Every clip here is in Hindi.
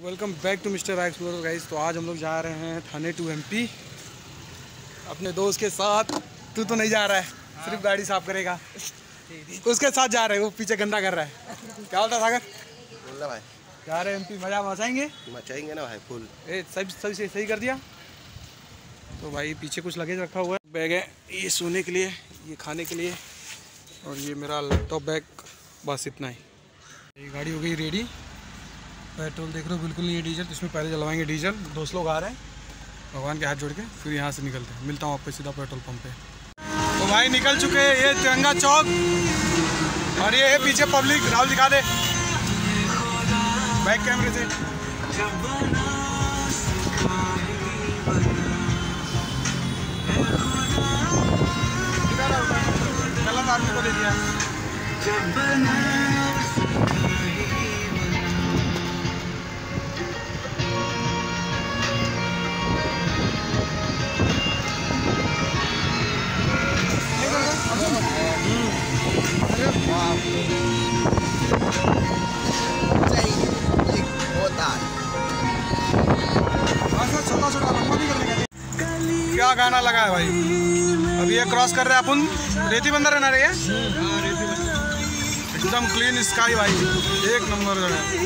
Welcome back to mister explorer guys. तो आज हम लोग जा रहे हैं थाने टू एमपी अपने दोस्त के साथ। तू तो नहीं जा रहा है, सिर्फ गाड़ी साफ करेगा। उसके साथ जा रहे हैं, वो पीछे गंदा कर रहा है। क्या होता सागर? बोल रहा भाई जा रहे हैं एमपी, मजा मचाएंगे मचाएंगे ना भाई फुल। सब सही कर दिया। तो भाई पीछे कुछ लगेज रखा हुआ है, बैग है ये सोने के लिए, ये खाने के लिए, और ये मेरा लैपटॉप बैग। बस इतना ही। ये गाड़ी हो गई रेडी। पेट्रोल देख रहे हो बिल्कुल नहीं है डीजल, इसमें पहले जलवाएंगे डीजल। दोस्त लोग आ रहे हैं, भगवान के हाथ जोड़ के फिर यहाँ से निकलते हैं। मिलता हूँ आपको सीधा पेट्रोल पंप पे। तो भाई निकल चुके हैं, ये तिरंगा चौक और ये है पीछे पब्लिक। राहुल दिखा दे बैक कैमरे से। गलत आदमी को दे दिया। छोटा लंबा भी करने का। क्या गाना लगा है भाई। अभी ये क्रॉस कर रहे हैं अपन रेती बंदर है ना रे, एकदम क्लीन स्काई भाई, एक नंबर जो है।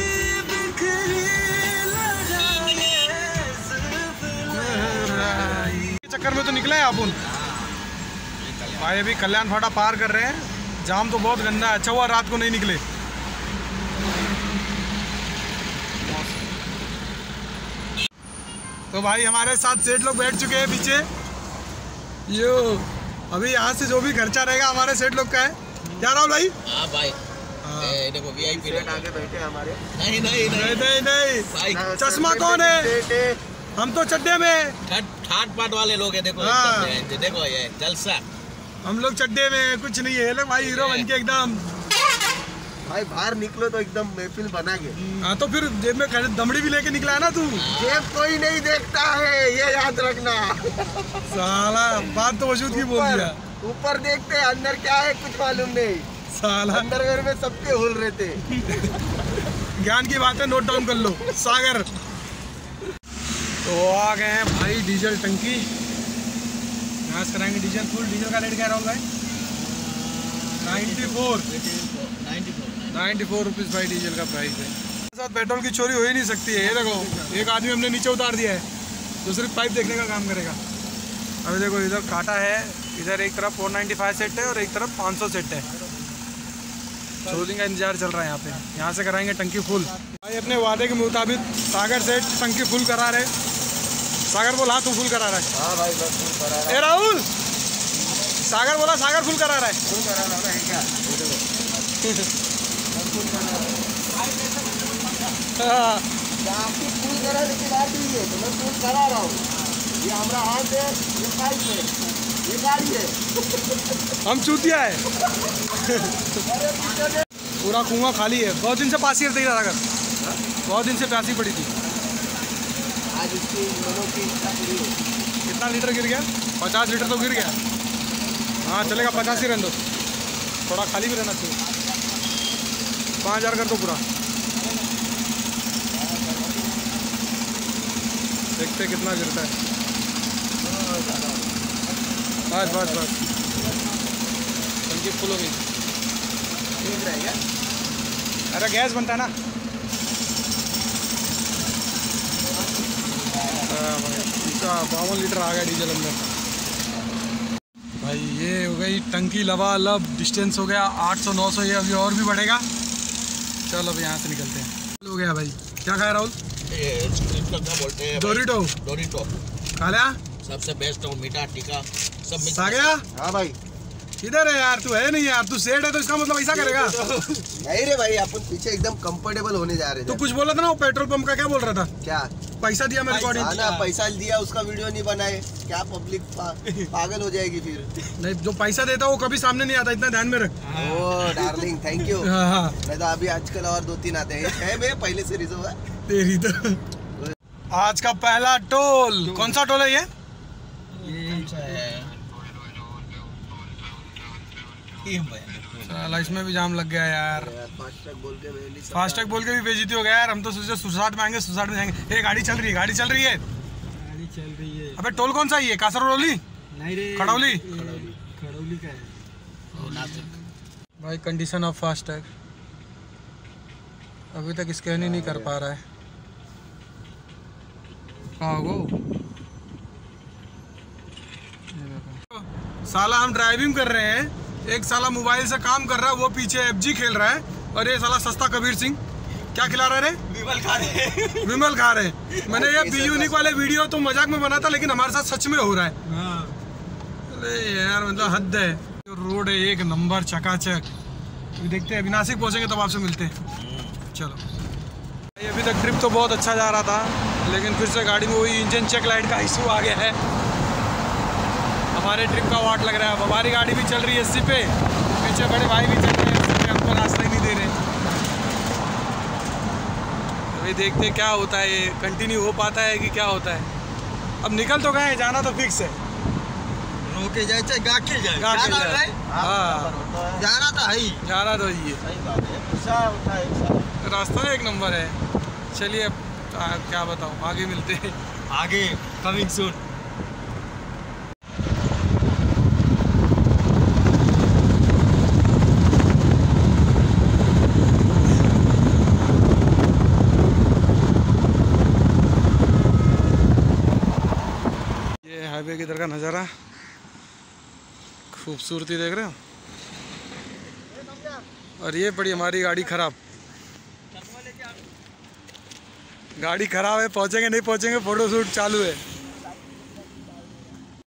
चक्कर में तो निकले हैं अपन भाई। अभी कल्याण फाटा पार कर रहे हैं, जाम तो बहुत गंदा है। अच्छा हुआ रात को नहीं निकले। तो भाई हमारे साथ सेठ लोग बैठ चुके हैं पीछे। यो अभी यहाँ से जो भी खर्चा रहेगा हमारे सेठ लोग का है। क्या राहुल भाई? हाँ भाई, देखो वीआईपी आगे बैठे हमारे। नहीं नहीं नहीं नहीं नहीं, चश्मा कौन है? हम तो चड्डे में ठाट पाट वाले लोग हैं। देखो देखो ये जलसा। हम लोग चड्डे में कुछ नहीं है। भाई हीरो बन के एकदम भाई बाहर निकलो तो एकदम महफिल बना के। हाँ तो फिर जेब में दमड़ी भी लेके निकला है ना तू। जेब कोई नहीं देखता है, ये याद रखना। साला बात तो वजूद की बोल दिया। ऊपर देखते हैं, अंदर क्या है कुछ मालूम नहीं। साला अंडरवेयर में सबके होल रहते। ज्ञान की बात है, नोट डाउन कर लो। सागर तो आ गए हैं भाई डीजल टंकी। यहाँ से कराएंगे डीजल फुल। डीजल का रेट क्या रहा भाई? 94 रुपीज़ भाई डीजल का प्राइस है। साथ पेट्रोल की चोरी हो ही नहीं सकती है। ये देखो एक आदमी हमने नीचे उतार दिया है जो सिर्फ पाइप देखने का काम करेगा। अभी देखो इधर काटा है, इधर एक तरफ 495 सेट है और एक तरफ 500 सेट है। चोरिंग का इंतजार चल रहा है यहाँ पे। यहाँ से कराएंगे टंकी फुल भाई। अपने वादे के मुताबिक सागर से टंकी फुल करा रहे। सागर बोला हाँ तू फुल करा रहा है। हाँ भाई बस फुल करा रहा है। ए राहुल, सागर बोला सागर फुल करा रहा है। फुल करा रहा है क्या? फुल कराने की बात ही है, तो मैं फुल करा रहा हूँ। ये हमारा हाथ है, ये पाइप है, ये गाड़ी है। हम चूतिया है। पूरा कुआं खाली है। बहुत दिन से पासी रहती था सागर, बहुत दिन से प्यासी पड़ी थी। आज इसकी लोगों की इच्छा पूरी हो। कितना लीटर गिर गया? 50 लीटर तो गिर गया। हाँ चलेगा, 50 ही रहने दो, थोड़ा खाली भी रहना चाहिए। 5000 कर दो पूरा। देखते कितना गिरता है। बस बस बस, टंकी फुल हो गई। ठीक रहेगा। अरे गैस बनता है ना। 52 लीटर आ गया डीजल अंदर भाई। ये हो गई टंकी लबालब। डिस्टेंस हो गया 800-900, ये अभी और भी बढ़ेगा। चलो अब यहाँ से निकलते हैं। हो गया भाई। क्या खाया राहुल? क्या बोलते हैं? डोरिटो। डोरिटो खा लिया? सबसे बेस्ट हो, मीठा टीका सब मिक्स। आ गया? हाँ भाई। किधर है यार? तू है नहीं यार, तू सेठ है तो इसका मतलब ऐसा करेगा। नहीं रे भाई, अपन पीछे एकदम कंफर्टेबल होने जा रहे थे। तो कुछ बोला था ना वो पेट्रोल पंप का, क्या बोल रहा था? क्या पैसा दिया मैं रिकॉर्डिंग। ना पैसा दिया, उसका वीडियो नहीं बनाए क्या? पब्लिक पागल हो जाएगी फिर। नहीं, जो पैसा देता वो कभी सामने नहीं आता, इतना ध्यान में रख। ओ डार्लिंग थैंक यू। हाँ नहीं तो अभी आजकल और 2-3 आते हैं। मैं पहले से रिजर्व है तेरी तो। आज का पहला टोल कौन सा टोल है ये? साला इसमें भी जाम लग गया यार। फास्टैग बोल के फास्टैग बोल के भी बेइज्जती हो गया यार। हम तो सोचे सुसाट में आएंगे, सुसाट में जाएंगे। ये गाड़ी चल रही है, गाड़ी चल रही है, गाड़ी चल रही है। अबे टोल कौन सा है ये? कासरौली नहीं रे, खड़ौली खड़ौली का है। भाई कंडीशन ऑफ फास्टैग अभी तक स्कैन ही नहीं कर पा रहा है। कहाँ हो साला? हम ड्राइविंग कर रहे हैं, एक साला मोबाइल से काम कर रहा है, वो पीछे FG खेल रहा है, और ये साला सस्ता कबीर सिंह क्या खिला रहा है? विमल खा रहे। विमल खा रहे। मैंने ये B-Unique वाले वीडियो तो मजाक में बना था, लेकिन हमारे साथ सच में हो रहा है। अरे यार मतलब हद है। रोड है एक नंबर चकाचक। देखते हैं, अभी नासिक पहुंचेंगे तब आपसे मिलते हैं। चलो भाई, अभी तक ट्रिप तो बहुत अच्छा जा रहा था, लेकिन फिर से गाड़ी में वही इंजन चेक लाइट का इशू आ गया है। हमारे ट्रिप का वाट लग रहा है। हमारी गाड़ी भी चल रही है 80 पे, पीछे बड़े भाई भी चल रहे हैं 80 पे, हमको रास्ता ही नहीं दे रहे। अभी देखते हैं क्या होता है, ये कंटिन्यू हो पाता है कि क्या होता है। अब निकल तो गए, जाना तो फिक्स है। रोके जाए चाहे गा के जाए, हाँ जाना तो है ही, जाना तो ही है। सही बात है, गुस्सा होता है। रास्ता एक नंबर है। चलिए अब क्या बताऊँ, आगे मिलते हैं। आगे कमिंग सून। ये हाईवे की तरह का नज़ारा, खूबसूरती देख रहे हो। और ये पड़ी हमारी गाड़ी खराब। गाड़ी खराब है, पहुंचेंगे नहीं पहुंचेंगे, फोटो शूट चालू है।